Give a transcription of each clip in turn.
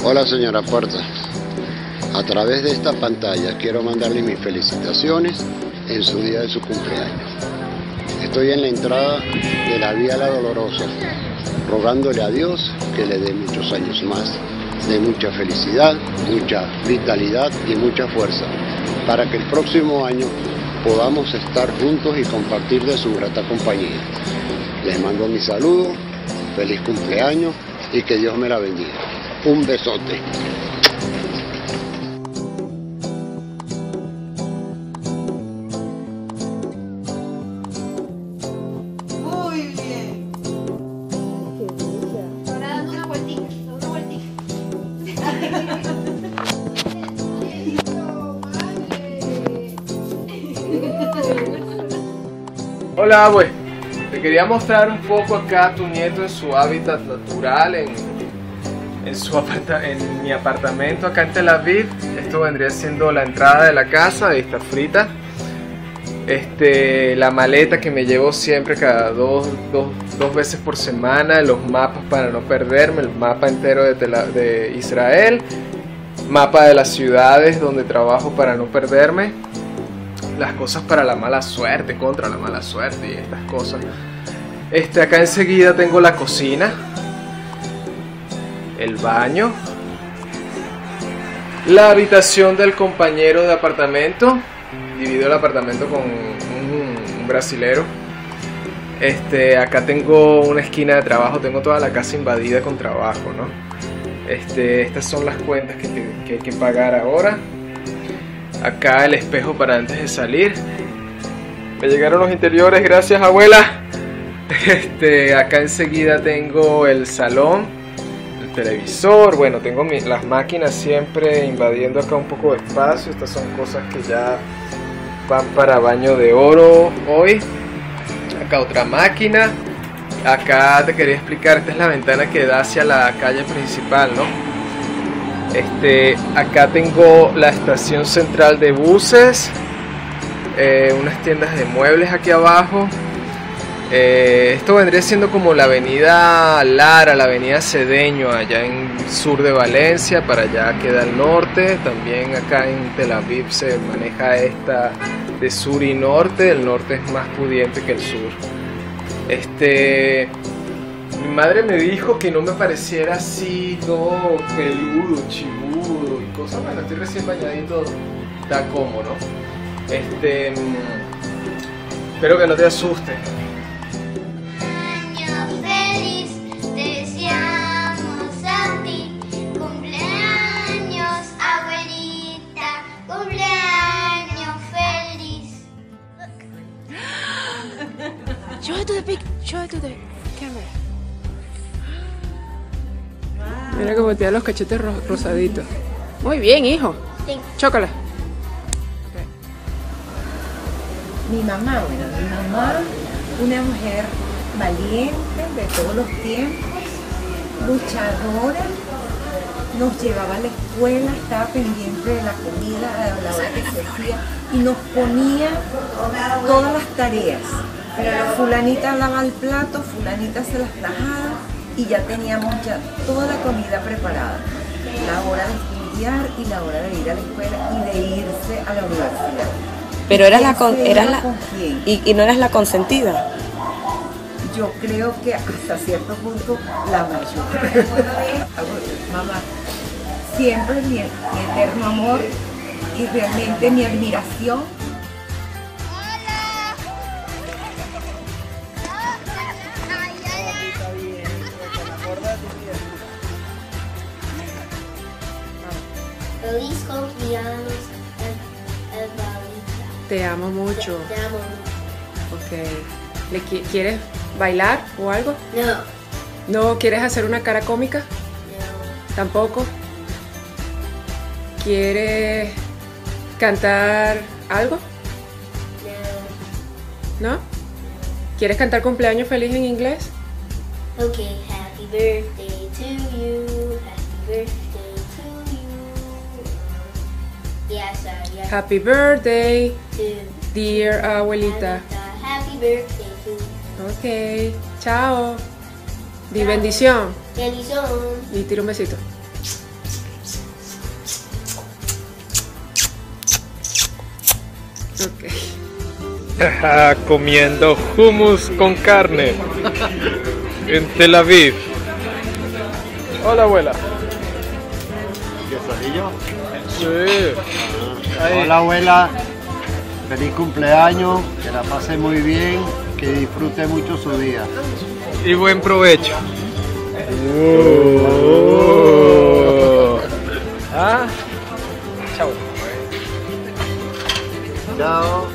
Hola señora Puerta, a través de esta pantalla quiero mandarle mis felicitaciones en su día de su cumpleaños. Estoy en la entrada de la Vía La Dolorosa, rogándole a Dios que le dé muchos años más, de mucha felicidad, mucha vitalidad y mucha fuerza, para que el próximo año podamos estar juntos y compartir de su grata compañía. Les mando mi saludo, feliz cumpleaños y que Dios me la bendiga. Un besote. Muy bien. Ahora dando una vueltita, una vueltita. Hola, abue. Te quería mostrar un poco acá a tu nieto en su hábitat natural, en mi apartamento acá en Tel Aviv. Esto vendría siendo la entrada de la casa, ahí está frita. La maleta que me llevo siempre cada dos veces por semana, los mapas para no perderme, el mapa entero de Israel, mapa de las ciudades donde trabajo para no perderme, las cosas para la mala suerte, contra la mala suerte y estas cosas. Acá enseguida tengo la cocina, el baño, la habitación del compañero de apartamento. Divido el apartamento con un brasilero. Acá tengo una esquina de trabajo, tengo toda la casa invadida con trabajo, ¿no? Estas son las cuentas que hay que pagar ahora. Acá el espejo para antes de salir. Me llegaron los interiores, gracias abuela. Acá enseguida tengo el salón, el televisor. Bueno, tengo las máquinas siempre invadiendo acá un poco de espacio. Estas son cosas que ya van para baño de oro hoy. Acá otra máquina. Acá te quería explicar, esta es la ventana que da hacia la calle principal, ¿no? Acá tengo la estación central de buses, unas tiendas de muebles aquí abajo. Esto vendría siendo como la avenida Lara, la avenida Cedeño, allá en el sur de Valencia, para allá queda el norte. También acá en Tel Aviv se maneja esta de sur y norte. El norte es más pudiente que el sur. Mi madre me dijo que no me pareciera así todo peludo, chibudo y cosas. Bueno, estoy recién bañadito, está cómodo, ¿no? Espero que no te asuste. Show it to the camera. Mira cómo te da los cachetes rosaditos. Muy bien, hijo. Sí. Chócala. Mi mamá, una mujer valiente de todos los tiempos, luchadora, nos llevaba a la escuela, estaba pendiente de la comida a la hora que se hacía y nos ponía todas las tareas. Fulanita lava el plato, fulanita hace las tajadas y ya teníamos ya toda la comida preparada. La hora de estudiar y la hora de ir a la escuela y de irse a la universidad. Pero eras ¿Con quién? y no eras la consentida. Yo creo que hasta cierto punto la mayor. Mamá, siempre mi eterno amor y realmente mi admiración. Feliz cumpleaños, Evalita. Te amo mucho. Te amo. Ok. ¿Quieres bailar o algo? No. ¿No quieres hacer una cara cómica? No. Tampoco. ¿Quieres cantar algo? No. ¿No? ¿Quieres cantar cumpleaños feliz en inglés? Okay, happy birthday to you. Happy birthday to you. Yes, yes. Happy birthday, To dear abuelita. Happy birthday to you. Ok, chao. Di bendición. Bendición. Y tira un besito. ok. Comiendo hummus con carne en Tel Aviv. Hola, abuela. ¿Quesadillo? Sí. Ahí. Hola, abuela. Feliz cumpleaños, que la pase muy bien, que disfrute mucho su día. Y buen provecho. Ah. Chao. Chao.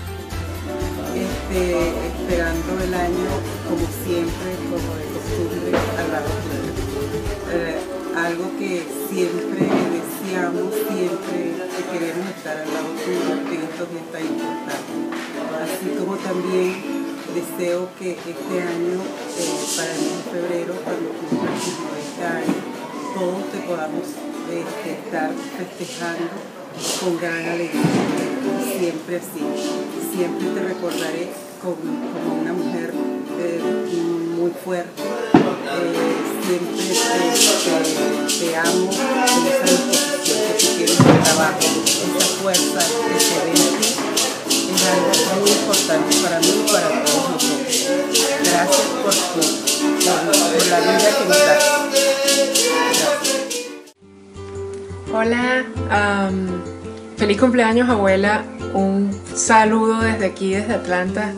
Esperando el año como siempre, como de costumbre, al lado tuyo. Algo que siempre deseamos, siempre que queremos estar al lado tuyo en estos días tan importantes. Así como también deseo que este año, para el mes de febrero, cuando cumpla 50 años, todos te podamos estar festejando con gran alegría, siempre así. Siempre te recordaré como una mujer muy fuerte. Siempre te amo en esa disposición que tú tienes de trabajo, esa fuerza que se ve en ti. Es algo muy importante para mí y para todos nosotros. Gracias por la vida que nos das. Gracias. Hola, feliz cumpleaños, abuela. Un saludo desde aquí, desde Atlanta.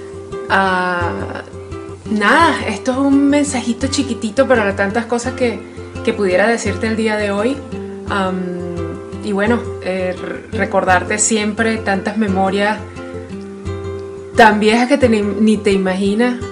Nada, esto es un mensajito chiquitito para tantas cosas que pudiera decirte el día de hoy. Y bueno, recordarte siempre tantas memorias tan viejas que ni te imaginas.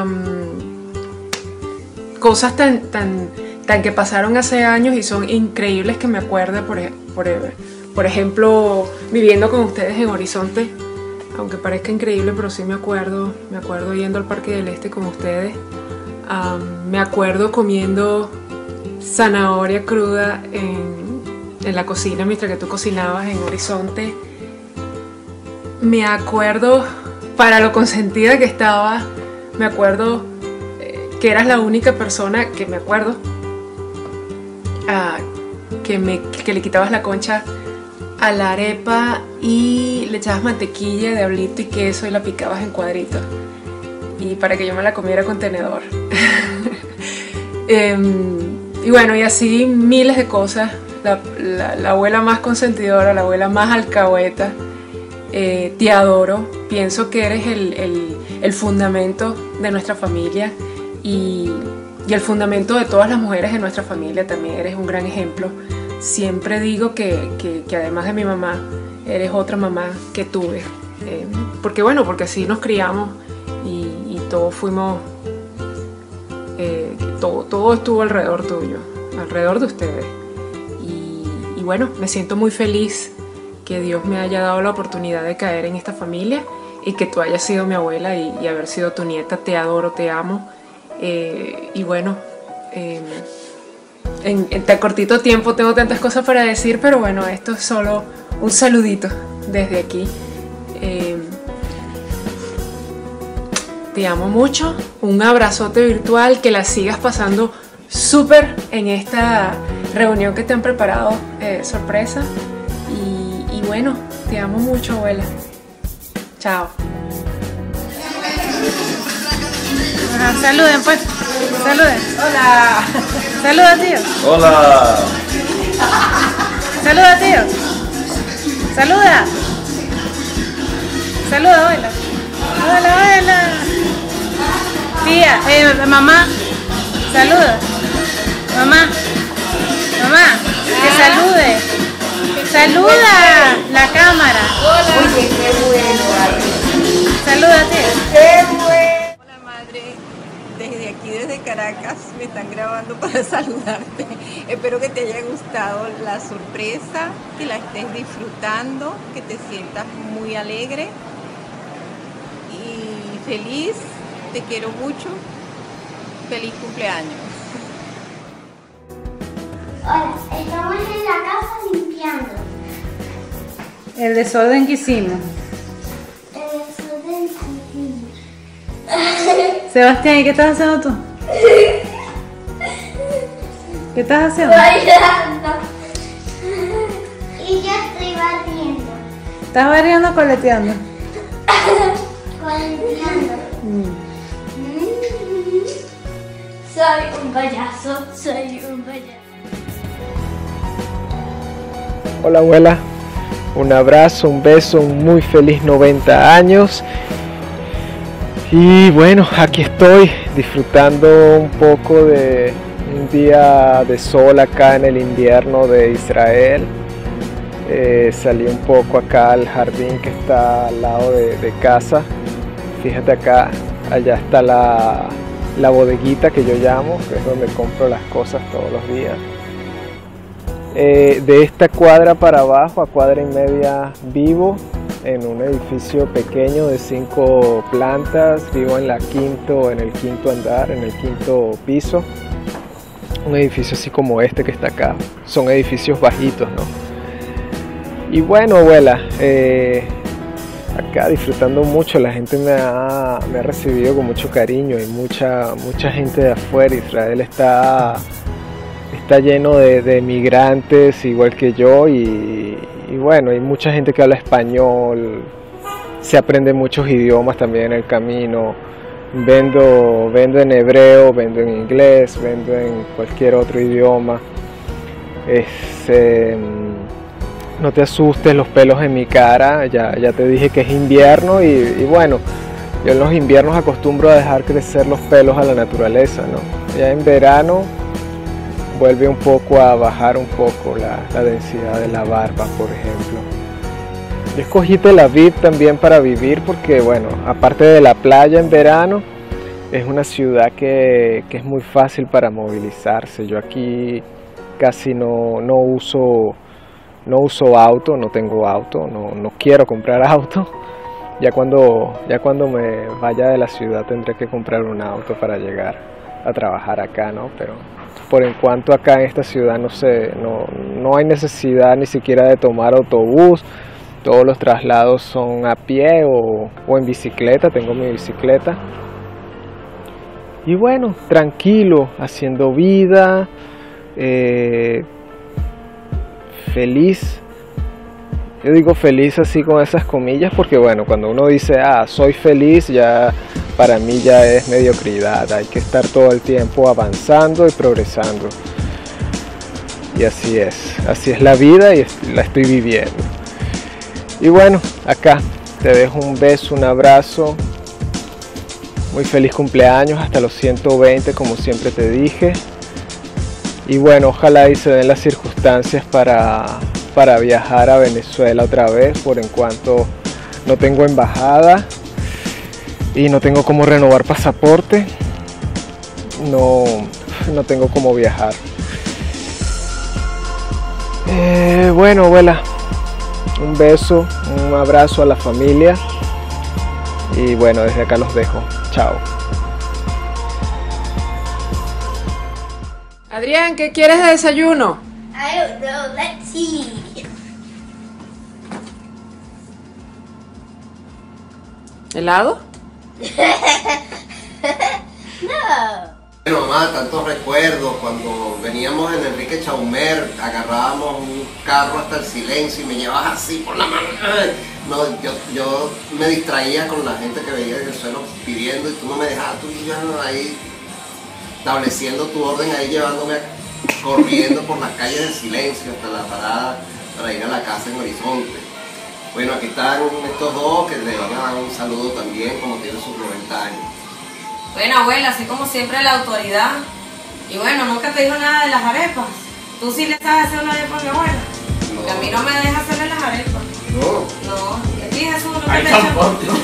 Cosas tan que pasaron hace años y son increíbles que me acuerde, por ejemplo, viviendo con ustedes en Horizonte. Aunque parezca increíble, pero sí me acuerdo yendo al Parque del Este con ustedes. Me acuerdo comiendo zanahoria cruda en la cocina mientras que tú cocinabas en Horizonte. Me acuerdo para lo consentida que estaba. Me acuerdo que eras la única persona que me acuerdo que le quitabas la concha a la arepa y le echabas mantequilla, diablito y queso y la picabas en cuadritos y para que yo me la comiera con tenedor. Y bueno, y así miles de cosas. La abuela más consentidora, la abuela más alcahueta. Te adoro, pienso que eres el fundamento de nuestra familia y el fundamento de todas las mujeres de nuestra familia. También eres un gran ejemplo. Siempre digo que además de mi mamá, eres otra mamá que tuve. Porque así nos criamos y todos fuimos, todo estuvo alrededor tuyo, alrededor de ustedes. Y bueno, me siento muy feliz que Dios me haya dado la oportunidad de caer en esta familia y que tú hayas sido mi abuela y haber sido tu nieta. Te adoro, te amo. Y bueno, en tan cortito tiempo tengo tantas cosas para decir, pero bueno, esto es solo un saludito desde aquí. Te amo mucho, un abrazote virtual, que la sigas pasando súper en esta reunión que te han preparado, sorpresa. Y bueno, te amo mucho, abuela. Chao. Ajá, saluden pues, saluden. Hola. Saluda, tío. Hola. Saluda, tío. Saluda. Saluda, abuela. Hola, abuela. Tía, mamá. Saluda. Mamá. Mamá, que salude. Saluda la cámara. Oye, qué bueno. Saluda, tía. Qué bueno. Hola madre, desde aquí, desde Caracas, me están grabando para saludarte. Espero que te haya gustado la sorpresa, que la estés disfrutando, que te sientas muy alegre y feliz. Te quiero mucho. Feliz cumpleaños. Hola, estamos en la casa limpiando. El desorden que hicimos. Sebastián, ¿y qué estás haciendo tú? ¿Qué estás haciendo? Bailando. Y yo estoy barriendo. ¿Estás variando o coleteando? Coleteando. Soy un payaso, soy un payaso. Hola abuela, un abrazo, un beso, un muy feliz 90 años. Y bueno, aquí estoy disfrutando un poco de un día de sol acá en el invierno de Israel. Salí un poco acá al jardín que está al lado de casa. Fíjate acá, allá está la bodeguita que yo llamo, que es donde compro las cosas todos los días. De esta cuadra para abajo, a cuadra y media, vivo en un edificio pequeño de 5 plantas. Vivo en el quinto andar, en el 5.º piso. Un edificio así como este que está acá. Son edificios bajitos, ¿no? Y bueno, abuela, acá disfrutando mucho. La gente me ha recibido con mucho cariño. Hay mucha gente de afuera. Israel está lleno de migrantes igual que yo y bueno, hay mucha gente que habla español, se aprende muchos idiomas también en el camino. Vendo en hebreo, vendo en inglés, vendo en cualquier otro idioma. No te asustes los pelos en mi cara, ya te dije que es invierno y bueno, yo en los inviernos acostumbro a dejar crecer los pelos a la naturaleza, ¿no? Ya en verano vuelve un poco a bajar un poco la densidad de la barba, por ejemplo. Yo escogí Tel Aviv también para vivir porque, bueno, aparte de la playa en verano, es una ciudad que es muy fácil para movilizarse. Yo aquí casi no uso auto, no tengo auto, no quiero comprar auto. Ya cuando me vaya de la ciudad tendré que comprar un auto para llegar a trabajar acá, ¿no? Pero por en cuanto acá en esta ciudad no hay necesidad ni siquiera de tomar autobús. Todos los traslados son a pie o en bicicleta, tengo mi bicicleta. Y bueno, tranquilo, haciendo vida, feliz. Yo digo feliz así con esas comillas porque bueno, cuando uno dice, soy feliz, ya para mí ya es mediocridad. Hay que estar todo el tiempo avanzando y progresando. Y así es la vida y la estoy viviendo. Y bueno, acá te dejo un beso, un abrazo. Muy feliz cumpleaños hasta los 120, como siempre te dije. Y bueno, ojalá y se den las circunstancias para viajar a Venezuela otra vez, por en cuanto no tengo embajada y no tengo cómo renovar pasaporte, no tengo cómo viajar. Bueno, abuela, un beso, un abrazo a la familia y bueno, desde acá los dejo. Chao. Adrián, ¿qué quieres de desayuno? I don't know, let's see. ¿Helado? No. Bueno, mamá, tantos recuerdos, cuando veníamos en Enrique Chaumer, agarrábamos un carro hasta el Silencio y me llevabas así por la mano. No, yo me distraía con la gente que veía en el suelo pidiendo y tú no me dejabas, tú ibas ahí estableciendo tu orden, ahí llevándome corriendo por las calles del Silencio hasta la parada para ir a la casa en Horizonte. Bueno, aquí están estos dos que le van a dar un saludo también, como tienen sus 90 años. Bueno, abuela, así como siempre la autoridad. Y bueno, nunca te dijo nada de las arepas. ¿Tú sí le sabes hacer una arepa a mi abuela? No. Porque a mí no me deja hacerle las arepas. No, ¿y a ti, Jesús, no te le echas?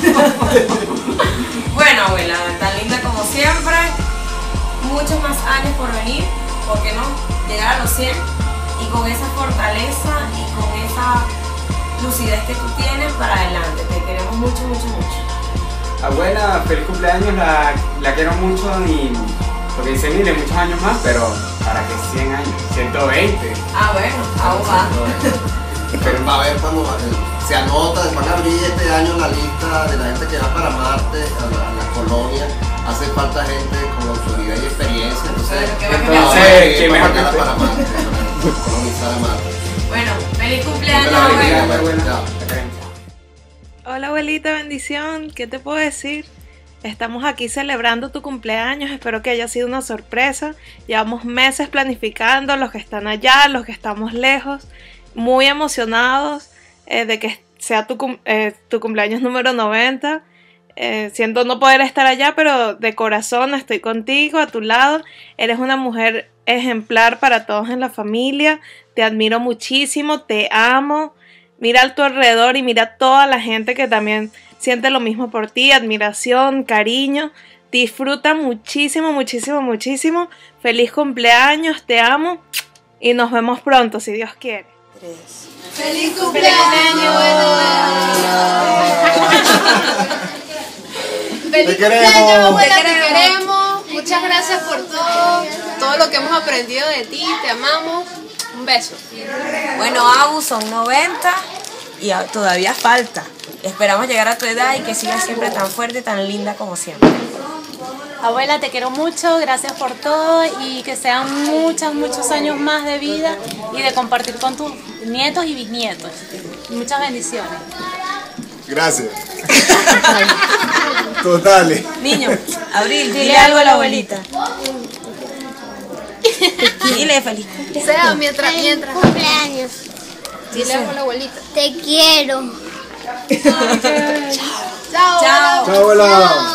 Bueno, abuela, tan linda como siempre. Muchos más años por venir, ¿por qué no? Llegar a los 100 y con esa fortaleza y con esa lucidez que tú tienes para adelante. Te queremos mucho, mucho, mucho. Abuela, feliz cumpleaños, la quiero mucho y porque dice, mire, muchos años más, pero para que 100 años, 120. Ah, bueno, aún va. Pero va a ver cuando se anota, van a abrir este año la lista de la gente que va para Marte, a la colonia. Hace falta gente con autoridad y experiencia, entonces ¿qué mejor que para Marte, para colonizar a Marte. Bueno, feliz cumpleaños, abuela. Chao. Hola abuelita, bendición, ¿qué te puedo decir? Estamos aquí celebrando tu cumpleaños, espero que haya sido una sorpresa. Llevamos meses planificando, los que están allá, los que estamos lejos, muy emocionados de que sea tu cumpleaños número 90. Siento no poder estar allá, pero de corazón estoy contigo, a tu lado. Eres una mujer ejemplar para todos en la familia, te admiro muchísimo, te amo. Mira a tu alrededor y mira a toda la gente que también siente lo mismo por ti, admiración, cariño. Disfruta muchísimo, muchísimo, muchísimo. Feliz cumpleaños, te amo y nos vemos pronto, si Dios quiere. ¡Feliz cumpleaños! ¡Feliz cumpleaños, abuela! Te queremos. Muchas gracias por todo lo que hemos aprendido de ti. Te amamos. Un beso. Bueno, Abu, son 90 y todavía falta. Esperamos llegar a tu edad y que sigas siempre tan fuerte y tan linda como siempre. Abuela, te quiero mucho, gracias por todo y que sean muchos años más de vida y de compartir con tus nietos y bisnietos. Muchas bendiciones. Gracias. Totales. Niño, Abril, dile algo a la abuelita. Dile feliz cumpleaños. Sea, mientras. Cumpleaños. Dile algo a la abuelita. Te quiero. Chao. Chao, abuela.